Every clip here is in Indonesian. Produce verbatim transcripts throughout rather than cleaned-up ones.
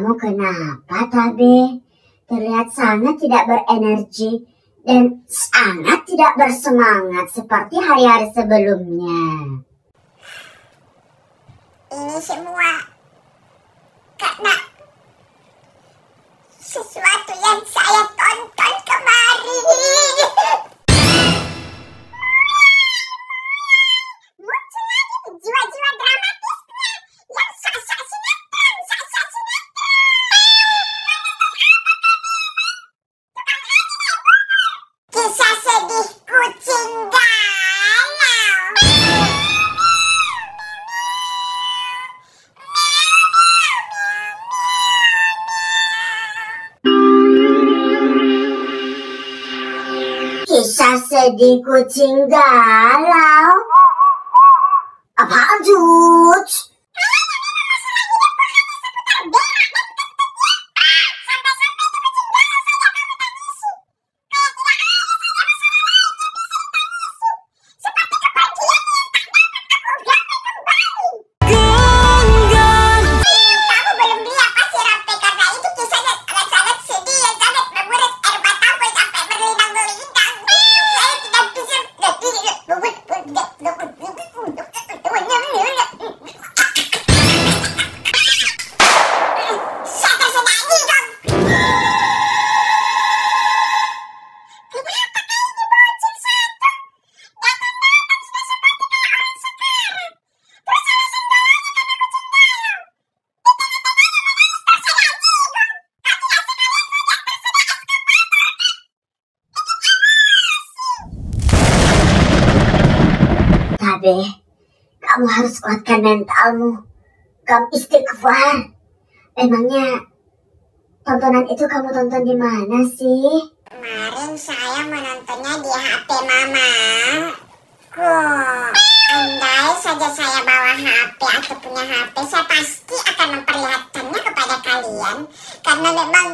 Kamu kenapa, Tabe? Terlihat sangat tidak berenergi dan sangat tidak bersemangat seperti hari-hari sebelumnya. Ini semua karena sesuatu yang saya tonton kemarin. Muncul lagi jiwa-jiwa dramatisnya yang sak-sak sinetron, sak-sak sinetron. Kisah sedih kucing galau. Kisah sedih kucing galau? Apaan, Juj? Tabe, kamu harus kuatkan mentalmu. Kamu istighfar. Emangnya tontonan itu kamu tonton di mana sih? Kemarin saya menontonnya di H P Mama. Kok, andai saja saya bawa H P atau punya H P, saya pasti akan memperlihatkannya kepada kalian. Karena memang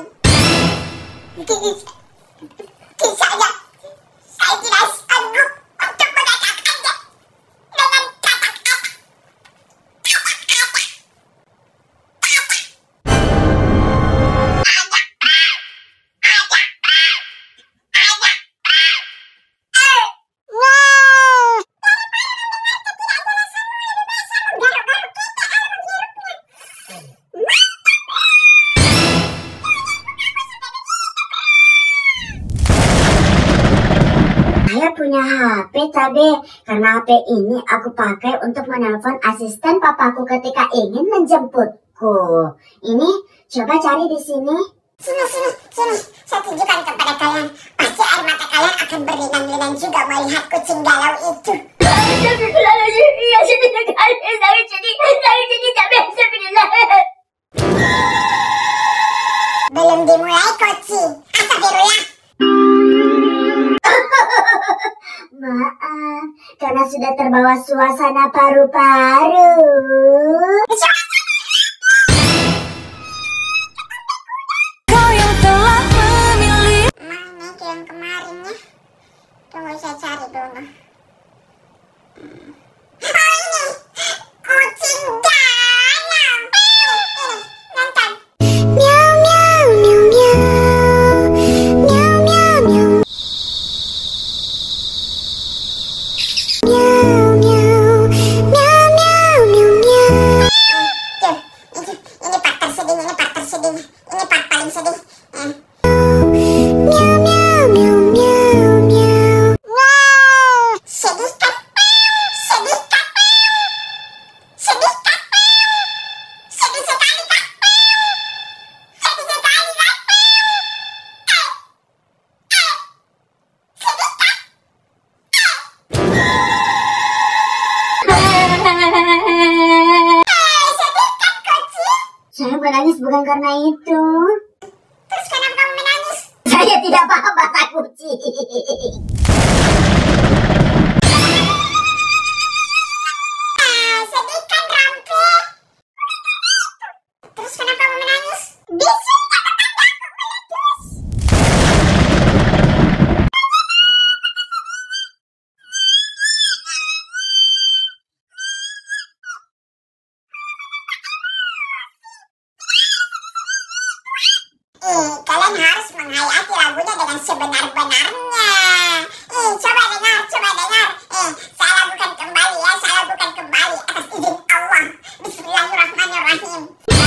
kisahnya saya tidak sanggup untuk mengatakannya dengan kata-kata. Saya punya H P, Tabe. Karena H P ini aku pakai untuk menelpon asisten papaku ketika ingin menjemputku. Ini, coba cari di sini. Sini, sini, sini. Saya tunjukkan kepada kalian. Pasti air mata kalian akan berlinang-linang juga melihat kucing galau itu. Belum dimulai, kucing. Astagfirullah. Maaf, karena sudah terbawa suasana paru-paru. Kau yang telah memilih. Mana yang kemarinnya? Tunggu saya cari dulu. Hmm. Oh ini, kucing galau. Ini, nonton. Miau miau miau miau. Miau miau miau. Miau miau. Miau miau miau miau. Tuh, ini, ini part tersedihnya, ini part tersedihnya. Ini part paling sedih. Hmm. Miau miau miau miau miau. Wah, sedih kan? Sedih kan? Sedih kan? Sedih sekali kan? Sedih sekali kan? Eh, eh, sedih kan? Eh, sedih kan, kucing? Saya menangis bukan karena itu. Terus kenapa kamu menangis? Saya tidak paham bahasa kucing. Eh, sedih kan, Rampe? Terus kenapa kamu menangis? Bisunya tetanggaku meletus. sebenar-benarnya. Eh, coba dengar, coba dengar. Eh, saya lakukan kembali ya, saya lakukan kembali atas izin Allah. Bismillahirrahmanirrahim.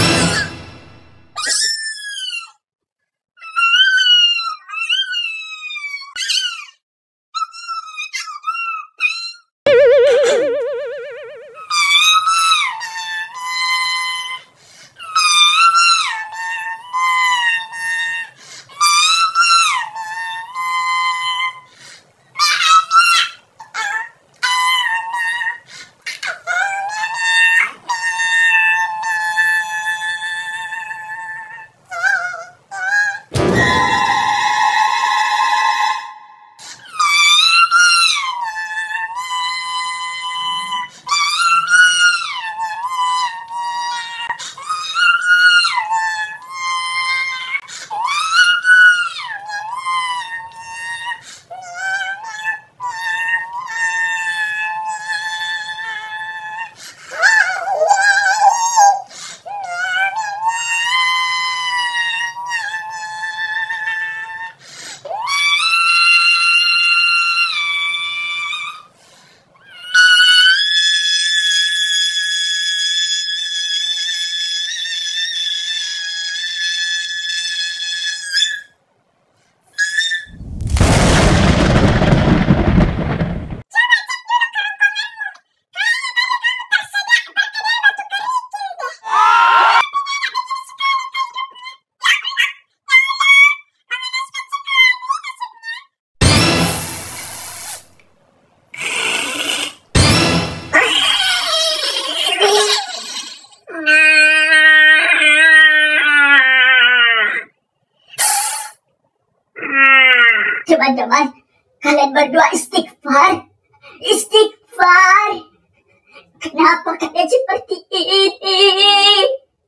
Teman-teman, kalian berdua istighfar, istighfar. Kenapa kalian seperti ini?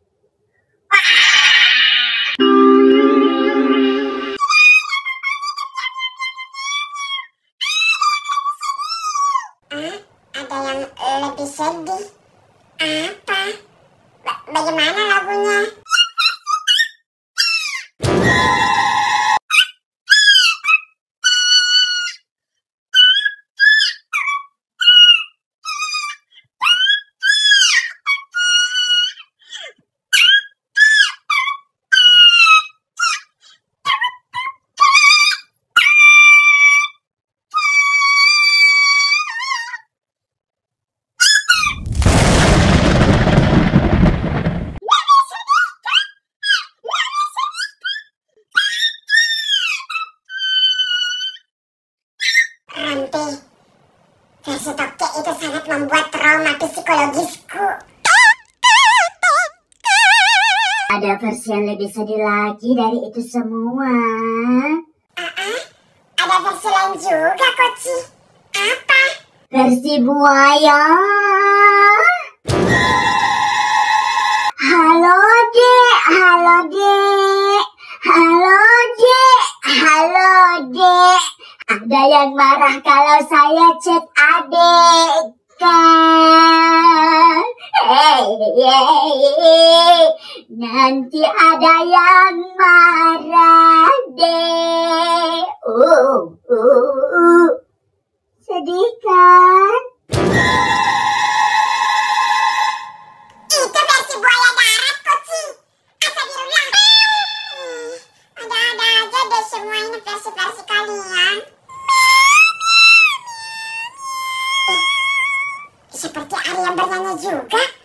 Ah, ada yang lebih sedih. Apa? Ba- bagaimana lagunya? Ranti, versi Tokek itu sangat membuat trauma psikologisku. Ada versi yang lebih sedih lagi dari itu semua. Ah, ah, ada versi lain juga, Koci. Apa? Versi buaya. Halo dek, halo dek, halo dek, halo dek. Ada yang marah kalau saya chat adek kan? Hey, hey, nanti ada yang marah deh. Uh, uh, uh. Sedih kan? Itu versi buaya darat, Koci. Astagfirullah. Hmm, ada-ada aja deh semua ini versi-versi kalian. Eh, seperti Ari yang bernyanyi juga.